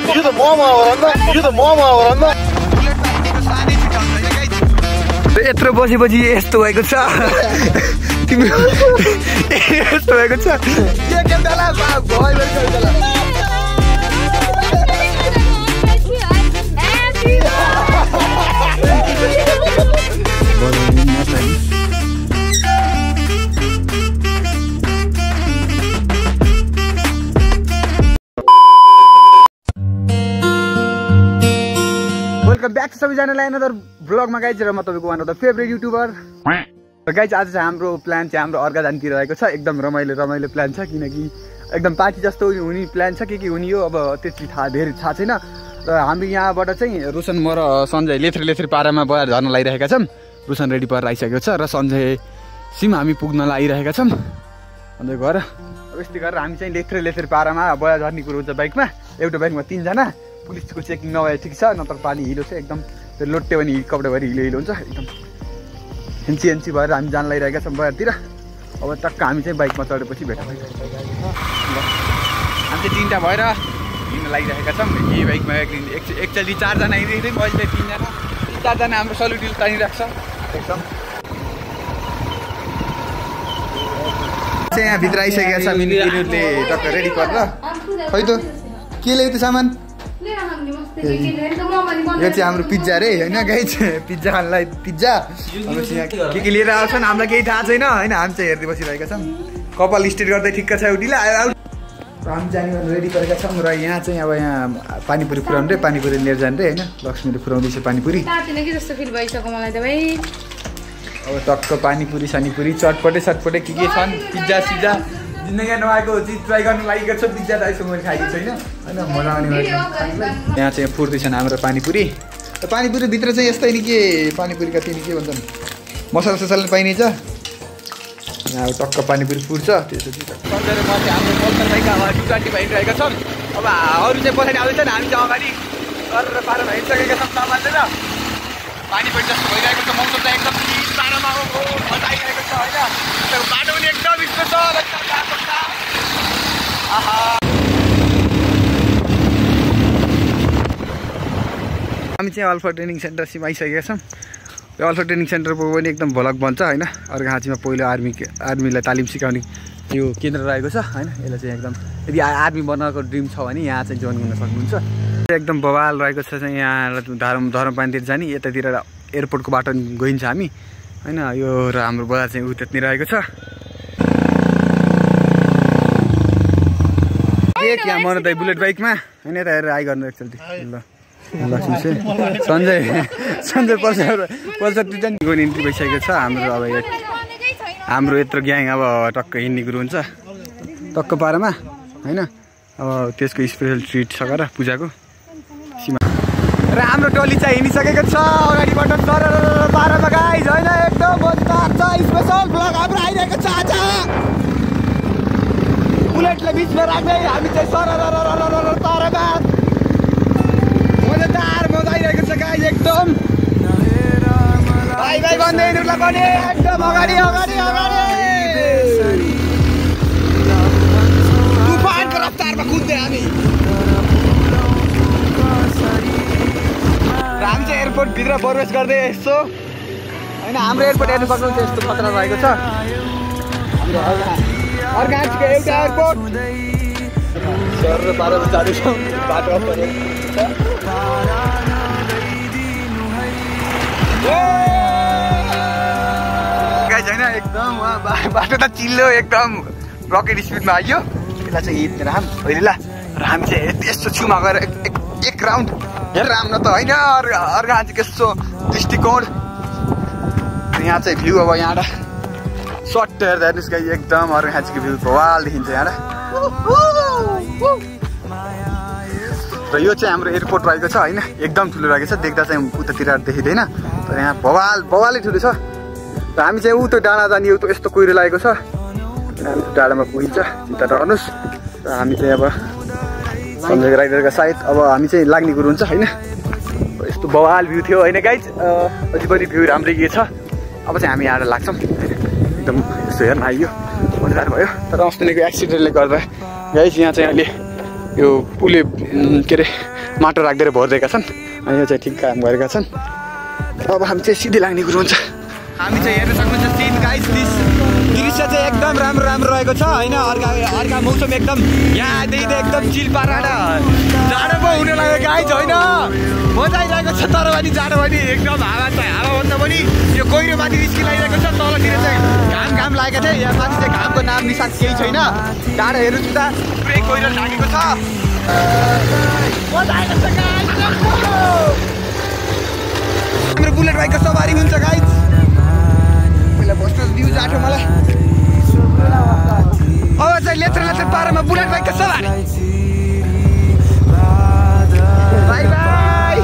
यत्रो बसेपछि यस्तो भएको छ तिम्रो यस्तो भएको छ वेलकम ब्याक सबैजनालाई अनदर ब्लगमा गाइज र म तपाईँको one of the favourite YouTuber र गाइज आज चाहिँ हाम्रो प्लान चाहिँ हाम्रो अर्का जानतिर रहेको छ एकदम रमाइलो प्लान छ किनकि एकदम पार्टी जस्तो हुने प्लान छ के हुने हो अब त्यति धेरै थाहा छैन र हामी यहाँबाट चाहिँ रोशन म र सञ्जय लेथ्रे पारामा बजार झर्न लागिरहेका छौँ रोशन रेडी भएर आइसकेको छ र सञ्जय सिम हामी पुग्न लागिरहेका छौँ अन्त घर यस्तै गरेर हामी चाहिँ लेथ्रे पारामा बजार झर्ने कुरो हुन्छ बाइकमा एउटा बाइकमा 3 जना पुलिसको चेकिङ नभए ठिक छ नत्र पानी हिलो छ एकदम त्यो लोट्यो भने कपडाभरि हिलो हुन्छ एकदम हेन्ची भएर हामी जान लागिरहेका छौँ बजारतिर अब टक्क हामी चाहिँ बाइकमा चढेपछि भेट भइन्छ हामी चाहिँ 3टा भएर हिँड्न लागिरहेका छौँ यही बाइकमा एकचोटि 4 जना हिँड्दै अहिले 3 जना 4 जना हाम्रो सल्युट तानिरहेको छ एकदम यहाँ भित्र आइसकेका छ मिनीहरूले टक्क रेडी गरेर खै त के ल्यायो त्यो सामान यो चाहिँ हाम्रो पिज्जा रे होइन गाइज पिज्जा खानलाई पिज्जा के लिएर आउँछन् हामीलाई केही थाहा छैन होइन हामी चाहिँ हेर्दै बसिरहेका छौँ कपाल स्ट्रेट गर्दै ठिक्क छ उठीलाई हामी जाने रेडी गरेका छौँ र यहाँ चाहिँ अब यहाँ पानीपुरी पुऱ्याउनु रे पानीपुरी लिएर जानु रे होइन लक्ष्मीले पुऱ्याउँदैछ पानीपुरी अब टक्क पानीपुरी सानीपुरी चटपटे के छन् पिज्जा सिज्जा जिन्दगी नआएको चिज ट्राई गर्नु लागेको छ पिज्जा त यसो मैले खाएको छैन होइन मजा आउने यहाँ चाहिँ फुर्दैछन् हाम्रो पानीपुरी र पानीपुरीभित्र चाहिँ यस्तै नि के पानीपुरीका तिनी के भन्छन् मसला ससाला पाइनेछ अब टक्क पानीपुरी फुर्छ त्यसपछि सन्जय र म चाहिँ हाम्रो पल्सर बाइक अब टुकाटी भइरहेका छन् अब अरू चाहिँ पछाडि आउँदैछन् हामी चाहिँ अगाडि गरेर पारामा हिँडिसकेका छौँ सामानले पानीपुरी जस्तो भइरहेको छ मौसम चाहिँ एकदम पारामा मजा आइरहेको छ होइन बाटो पनि एकदम स्पेसल हामी चाहिँ अल्फा ट्रेनिङ सेन्टरसिम आइसकेका छौँ यो अल्फा ट्रेनिङ सेन्टरको पनि एकदम भलक बन्छ होइन अर्घाँचीमा पहिलो आर्मीलाई तालिम सिकाउने यो केन्द्र रहेको छ होइन यसलाई चाहिँ एकदम यदि आर्मी बन्नको ड्रिम छ भने यहाँ चाहिँ जोइन गर्न सक्नुहुन्छ एकदम बवाल रहेको छ चाहिँ यहाँ धर्मपानीतिर जाने यतातिर एयरपोर्टको बाटो गइन्छ हामी होइन यो र हाम्रो बजार चाहिँ उतातिर रहेको छ यहाँ मन त बुलेट बाइकमा होइन यता हेरेर आइ गर्नु एकचोटि ल सञ्जय पल्सर टिटन गउने इन्ट्री भइसकेको छ हाम्रो अब हाम्रो यत्रो ग्याङ अब टक्क हिँड्ने कुरो हुन्छ टक्क पारामा होइन अब त्यसको स्पेसल ट्रिट सकेर पूजाको सीमा र हाम्रो टोली चाहिँ हिँडिसकेको छ अगाडिबाट पारामा गाइज होइन एकदम मजदार छ स्पेसल ब्लग हाम्रो आइरहेको छ आज बुलेटले बिचमा राख्दै हामी चाहिँ पारामा मजा आइरहेको छ गाइज एकदम भाइ भन्दै हिँड्नुलाई पनि एकदम अगाडि तुफानको रफ्तारमा कुद्दै हामी हामी चाहिँ एयरपोर्टभित्र प्रवेश गर्दै यस्तो होइन हाम्रो एयरपोर्ट हेर्नु सक्नुहुन्छ यस्तो खतरा रहेको छ अर्घाँचीको एउटा एयरपोर्ट सर र पारामा जाँदैछौँ बाटो होइन एकदम बाटो त चिल्लो एकदम रकेट स्पिडमा आइयो यसलाई चाहिँ राम पहिला र हामी चाहिँ यस्तो छेउमा गएर एक राउन्ड हेर राम न त होइन अर्घाँचीको यस्तो दृष्टिकोण यहाँ चाहिँ भ्यू अब यहाँबाट सर्ट हेर्दा हेर्नुहोस् गाई एकदम अर्घाँचीको भ्यू भवाल देखिन्छ यहाँबाट र यो चाहिँ हाम्रो एयरपोर्ट रहेको छ होइन एकदम ठुलो रहेको छ देख्दा चाहिँ उतातिर देखिँदैन तर यहाँ भवालै ठुलो छ र हामी चाहिँ त्यो डाँडा जाने यस्तो कुहिरो लागेको छ हामी डाँडामा पुगिन्छ चिन्ता नगर्नुहोस् र हामी चाहिँ अब सञ्जय राइडरका सायद अब हामी चाहिँ लाग्ने कुरो हुन्छ होइन यस्तो बवाल भ्यू थियो होइन गाइज अझै पनि भ्यू राम्रै के छ अब चाहिँ हामी यहाँ लाग्छौँ एकदम यस्तो हेर्न आइयो मजादार भयो तर अस्तिको एक्सिडेन्टले गर्दा गाइज यहाँ चाहिँ अहिले यो उसले के अरे माटो राख्दै भरिरहेका छन् अनि यो चाहिँ ठिक काम गरेका छन्। अब हामी चाहिँ सिधै लाग्ने कुरो हुन्छ। हामी चाहिँ हेर्न सक्नुहुन्छ सिन गाइस, दृश्य चाहिँ एकदम राम्रो राम्रो रहेको छ होइन। अर्का मौसम एकदम यहाँदेखि एकदम चिल पारेर जाडो पो हुन लाग्यो गाइस होइन। मजा आइरहेको छ तर पनि जाडो पनि एकदम हावाभन्दा पनि यो गहिरो माथि निस्कि लागिरहेको छ। तलतिर चाहिँ घाम लागेको थियो, यहाँ माथि चाहिँ घामको नाम निशान केही छैन। टाढो हेर्नु त पुरै गहिरो लागेको छ। मजा आएको छ गाइस। हाम्रो बुलेट बाइकको सवारी हुन्छ गाइस। पहिला बस्न भ्यू जाठो मलाई। अब चाहिँ लेत्र पारामा बुलेट बाइकको सवारी। Bye bye.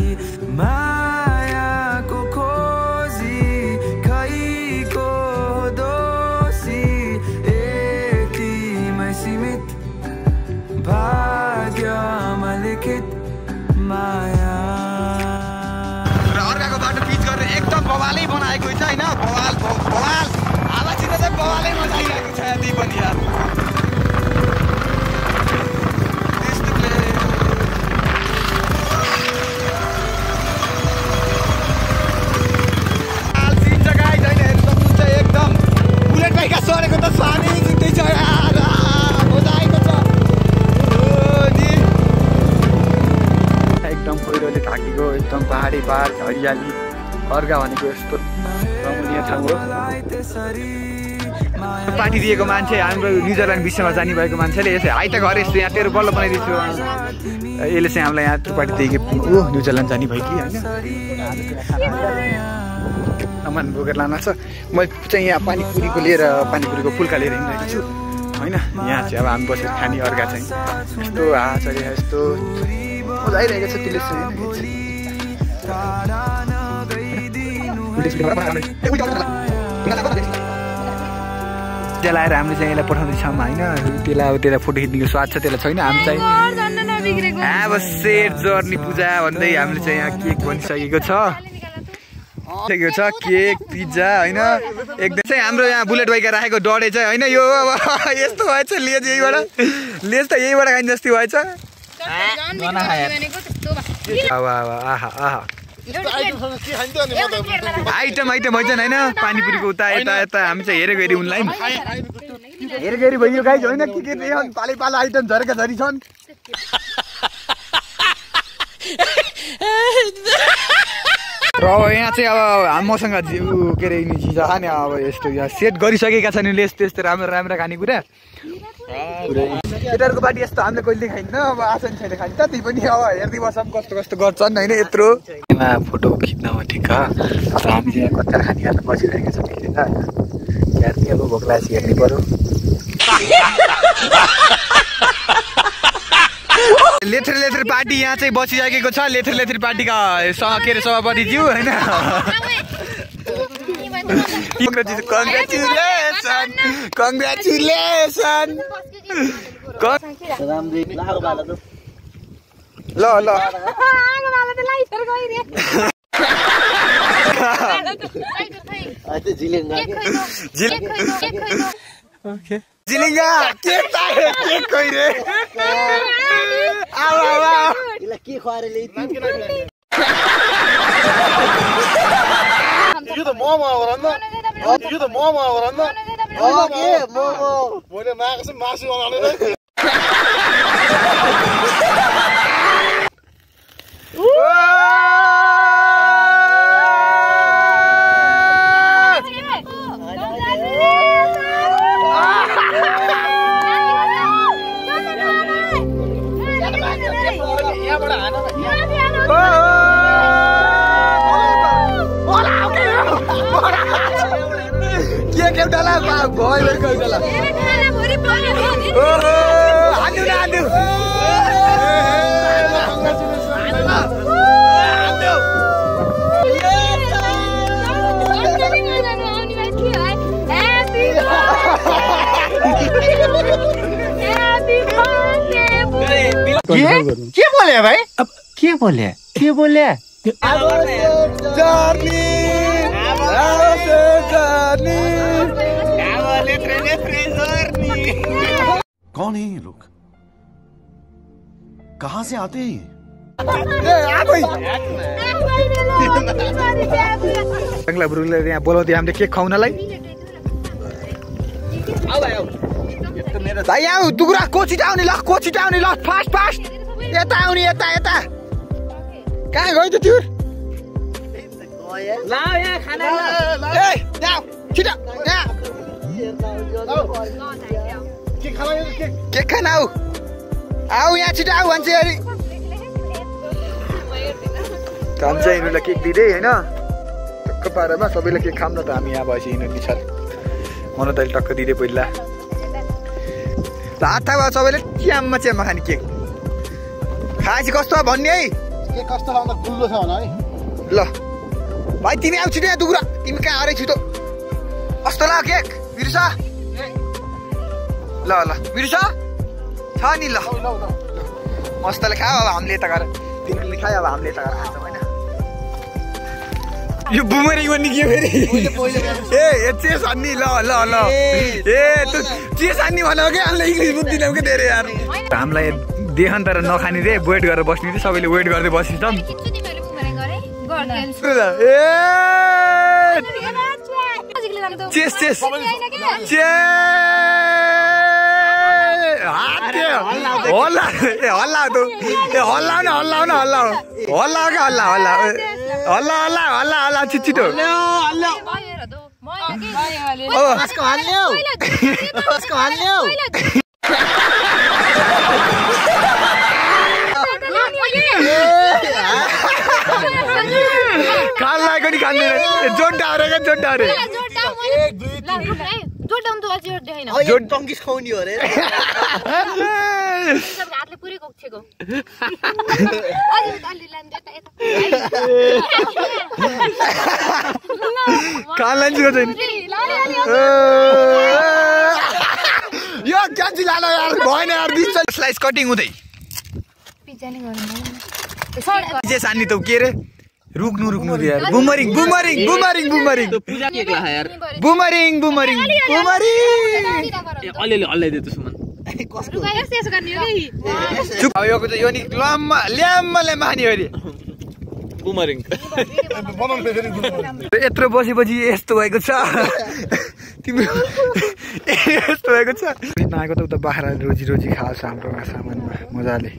मायाको खोजी खैको दोषी यतिमै सीमित भाग्यमा लिखित माया। अर्काको बाटो पिच गरेर एकदम बवालै बनाएको छ होइन। बवाल हावासित चाहिँ बवालै मजा आइरहेको छ यति पनि यार। एकदम बुलेट बाइकका सरेको त सानै जित्दै छ यार। मजा आएको छ एकदम पहिरोले ढाकेको एकदम पहाडी हरियाली अर्का भनेको यस्तो रमणीय ठाउँ हो। पार्टी दिएको मान्छे हाम्रो न्युजिल्यान्ड विश्वमा जाने भएको मान्छेले यसै आइ त घर यस्तो यहाँ तेरो बल्ल बनाइदिन्छु यसले चाहिँ हामीलाई यहाँ पार्टी दिएको न्युजिल्यान्ड जाने भयो कि होइन। सामान बोकेर लानु छ। मैले चाहिँ यहाँ पानीपुरीको फुल्का लिएर हिँडिरहेको छु होइन। यहाँ चाहिँ अब हामी बसेर खाने अर्का चाहिँ यस्तो हावा चलिरहेको यस्तो मजा आइरहेको छ। त्यसले जलाएर हामीले चाहिँ यसलाई पठाउँदैछौँ होइन। त्यसलाई फोटो खिच्नेको स्वाद छ त्यसलाई छैन। हामी चाहिँ अब सेट जर्नी पूजा भन्दै हामीले चाहिँ यहाँ केक बनिसकेको छ। केक पिज्जा होइन। एकदम चाहिँ हाम्रो यहाँ बुलेट बाइक राखेको डढे चाहिँ होइन। यो अब यस्तो भएछ लेज त यहीबाट खाने जस्तो भएछ। आइटम भइन्छ होइन। पानीपुरीको उता यता हामी चाहिँ हेरेको हेरी उनलाई हेरेको हेरी भइयो गाइस होइन। के पालै आइटम झरेका झरी छन्। र अब यहाँ चाहिँ अब मसँग के अरे चिज नि अब यस्तो यहाँ सेट गरिसकेका छन् त्यस्तो राम्रो खानेकुरा। केटाहरूको पार्टी यस्तो हामीले कहिले खाइन्न। अब आशा छैन खाने त त्यही पनि अब हेर्दै बस्छौँ कस्तो गर्छन् होइन। यत्रो फोटो खिच्न हो ठिक अब हामी चाहिँ यहाँ कच्चा खाने खाएर बसिरहेका छौँ होइन। यहाँ चाहिँ अब भोक लागेपछि हेर्नु पऱ्यो। लेथर पार्टी यहाँ चाहिँ बसिसकेको छ। लेथर पार्टीका के अरे सभापतिज्यू होइन। कङ्ग्रेचुलेसन ल जिलिङ्गा के खोइ रे के खुवाएर यो त मोमो हो र नि। यो त मोमो हो र नि। मोमो मैले मागेको मासु बनाउने के बोले भाइ? अब के बोले? कौन है ये लोग? कहाँ से आते हैं ये? ब्रुले यहाँ बोलाउँदै हामीले केक खुवाउनलाई भाइ आऊ दुगुरा को छिटाउने ल फास्ट फास्ट यता आउने यता यता कहाँ गयो त त्यो छिटो के खाना आऊ यहाँ छिटो आऊ भन्छ खान्छ यिनीहरूलाई केक दिँदै होइन टक्क पारामा सबैले केक खाऊँ न त हामी यहाँ भएपछि यिनीहरू निछाल मलाई त अहिले टक्क दिँदै पहिला हात भयो सबैले च्याम्मा खाने केक खाएपछि कस्तो भन्ने है के कस्तो लाग्दा गुल्लो छ होला है ल भाइ तिमी आऊ छिटो यहाँ दुगुरा तिमी कहाँ अरे छिटो कस्तो लाग्यो केक बिर्स ल बिर्स छ नि ल मस्तले खायो अब हामीले यता गएर तिमीले खायो अब हामीले यता गएर खान्छौँ होइन यो बुमरिङ भन्ने के फेरि ए चेस हान्ने ल ए त्यो चेस हान्ने भनेको क्या हामीलाई इङ्ग्लिस बुझ्दिनौँ क्या धेरै यार हामीलाई देखान तर नखाने रे वेट गरेर बस्ने थियो सबैले वेट गर्दै बसिन्छ चेस हल्ला छिटो खान लागेको नि खाँदैन जोड्डा अरे यो क्यान्ची लानु यार भएन यार स्लाइस कटिङ हुँदै सानी त के रे रुक्नु यार बुमरिङ अलिअलि त सुमन यो नि ल्याम्मा खाने अरे बुमरिङ यत्रो बसेपछि यस्तो भएको छ तिम्रो यस्तो भएको छ नआएको त उता बाख्रा रोजी खाओस् हाम्रो सामानमा मजाले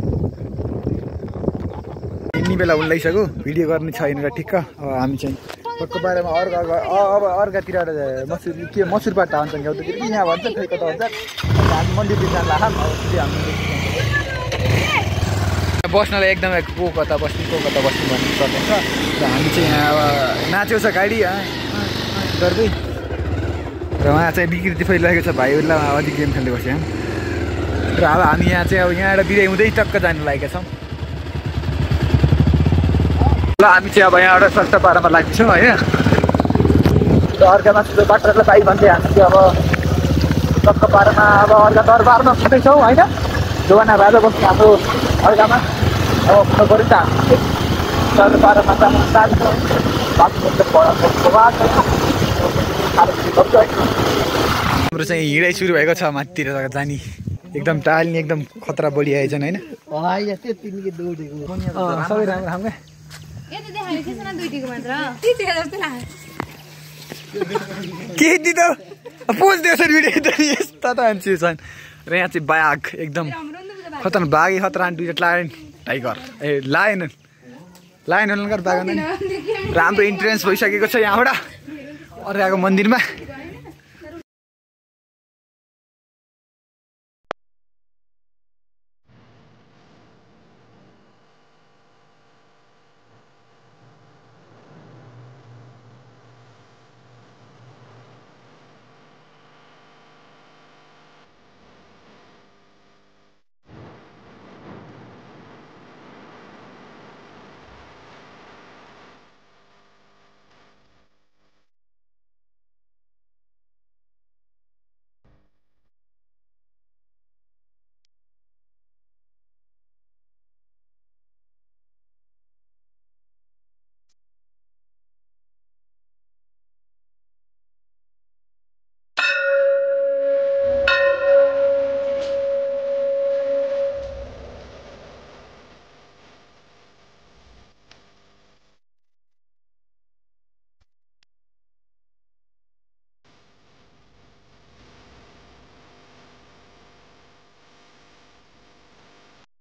यिनी बेला उल्लाइसक्यो भिडियो गर्ने छैन र ठिक्क अब हामी चाहिँ पक्क बारेमा अब अर्कातिर मसुर पाटा भन्छ गाउँतिर यहाँ भन्छ फेरि कता भन्छ हामी मन्दिरतिर जान लाग्छ बस्नलाई एकदमै को कता बस्ने भन्नु सकिन्छ र हामी चाहिँ यहाँ अब नाच्यो छ गाडी गर्दै र उहाँ चाहिँ विकृति फैलिरहेको छ भाइहरूलाई अधिक गेम खेल्दै बस्यो र अब हामी यहाँ चाहिँ अब यहाँबाट बिदाइ हुँदै टक्क जानु लागेका छौँ ल हामी चाहिँ अब यहाँबाट सस्ता पारामा लाग्छौँ होइन र अर्कामा बाटोलाई बाइक भन्दै हामी चाहिँ अब टक्क पारामा अब अर्का दरबारमा छुट्टैछौँ होइन जोगाना राजा बस्ने हाम्रो अर्कामा अब पुग्नु पऱ्यो नि त हामी दरबारमा हाम्रो चाहिँ हिँडाइ सुरु भएको छ माथितिर जाने एकदम टाल्ने एकदम खतरा बढी आएछन् होइन सबै राम्रो के दि त पोल्दै छ भिडियो त यस्ता त मान्छे छन् र यहाँ चाहिँ बाघ एकदम खतरा बाघै खतरा दुईवटा टाइगर लायन बाघ र हाम्रो इन्ट्रेन्स भइसकेको छ यहाँबाट अर्काको मन्दिरमा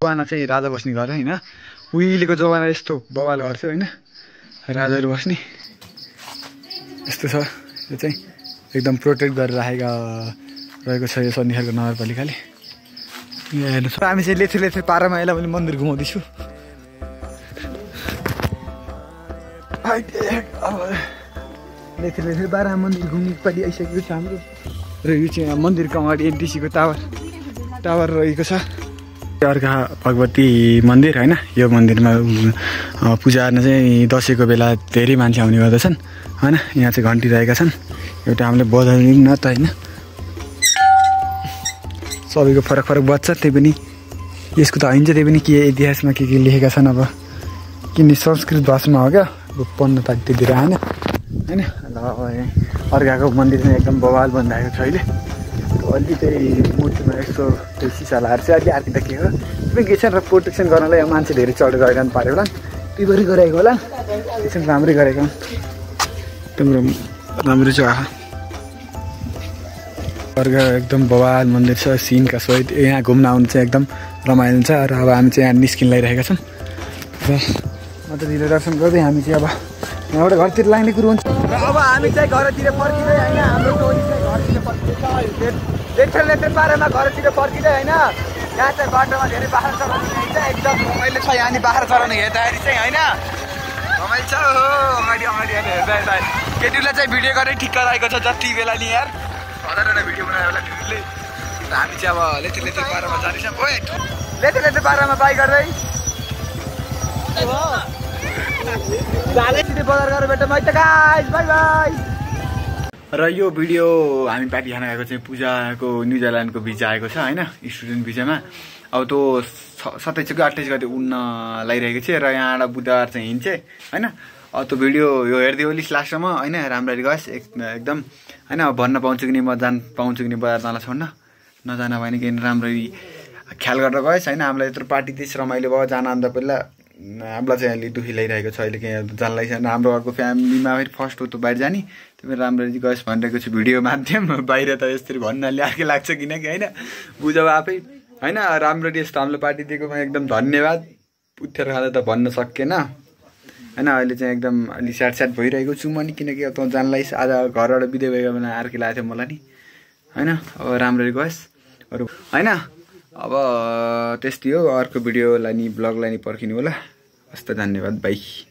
जमाना चाहिँ राजा बस्ने घर होइन उहिलेको जमाना यस्तो बवाल घर थियो होइन राजाहरू बस्ने यस्तो छ यो चाहिँ एकदम प्रोटेक्ट गरेर रहेको छ यो सन्धिखरको नगरपालिकाले यहाँ हेर्नु हामी चाहिँ लेथे पारामा यसलाई मैले मन्दिर घुमाउँदैछु लेथे पारामा मन्दिर घुम्ने पालि आइसकेको छ हाम्रो र यो चाहिँ मन्दिरको अगाडि एनटिसीको टावर रहेको छ अर्का भगवती मन्दिर होइन यो मन्दिरमा पूजा गर्न चाहिँ दसैँको बेला धेरै मान्छे आउने गर्दछन् होइन यहाँ चाहिँ घन्टी रहेका छन् एउटा हामीले बजाउने न त होइन सबैको फरक बज्छ त्यही पनि यसको त होइन त्यही पनि के इतिहासमा के लेखेका छन् अब किन संस्कृत भाषामा हो क्या अब पढ्न त त्यतिर आएन होइन अर्काको मन्दिर चाहिँ एकदम बवाल बनिरहेको छ अहिले अलि त्यही मूर्तिमा यस्तो त्यो सिसा लगाएर चाहिँ अलि आर्किटेक्ट के हो त्यो के छ र प्रोटेक्सन गर्नलाई मान्छे धेरै चढेर गइरहनु पाऱ्यो होला तिमीहरू गरेको होला एकछिन राम्रै गरेको एकदम राम्रो छ अर्का एकदम बवाल मन्दिर छ सिनका सहित यहाँ घुम्न आउनु चाहिँ एकदम रमाइलो छ र अब हामी चाहिँ यहाँ निस्किन लागिरहेका छौँ र माताजीले दर्शन गर्दै हामी चाहिँ अब यहाँबाट घरतिर लाग्ने कुरो हुन्छ र अब हामी चाहिँ घरतिर फर्किँदै होइन हाम्रो टोली चाहिँ घरतिर फर्किँदैछ लेथे पारामा घरतिर फर्किँदै होइन यहाँ चाहिँ बाटोमा धेरै बाख्रा चराउने छ एकदम रमाइलो छ यहाँ बाख्रा चराउने हेर्दाखेरि चाहिँ होइन रमाइलो छ हो अगाडि हेर्दा केटीलाई चाहिँ भिडियो गरेर ठिक्क रहेको छ जति बेला नि यार हजारवटा भिडियो बनाएर होला केटीले र हामी चाहिँ अब लेथे पारामा जाँदैछौँ ओ लेथे पारामा बाइक गर्दै बजार गरेर भेट्छ बाई बाई र यो भिडियो हामी पार्टी खाना गएको चाहिँ पूजाको न्युजिल्यान्डको भिजा आएको छ होइन स्टुडेन्ट भिजामा अब त्यो 27 कि 28 गते उड्न लागिरहेको छ र यहाँबाट बुधबार चाहिँ हिँड्छ होइन अब त्यो भिडियो यो हेर्दै होलिस लास्टसम्म होइन राम्ररी गएस् एकदम होइन भन्न पाउँछु कि नि म पाउँछु कि नि बजार जान छोड्न नजान भने कि राम्ररी ख्याल गरेर गएस् होइन हामीलाई यत्रो पार्टी त्यस रमाइलो भयो जान अन्त पहिला हामीलाई चाहिँ अलि दुःखी लागिरहेको छ अहिले के जानलाई छैन हाम्रो घरको फ्यामिलीमा फेरि फर्स्ट हो त बाहिर जाने त्यो राम्ररी गएस् भनिरहेको छु भिडियो माध्यम बाहिर त यसरी भन्नाले अर्कै लाग्छ किनकि होइन बुझौ आफै होइन राम्ररी यस्तो हाम्रो पार्टी दिएकोमा एकदम धन्यवाद पुत्थेर खाँदा त भन्न सकिएन होइन अहिले चाहिँ एकदम अलि स्याड भइरहेको छु म नि किनकि अब त जानलाई आज घरबाट बिदा भएको बेला अर्कै लागेको थियो मलाई नि होइन अब राम्ररी गएस् अरू होइन अब त्यस्तै हो अर्को भिडियोलाई नि ब्लगलाई नि पर्खिनु होला हस्त धन्यवाद बाई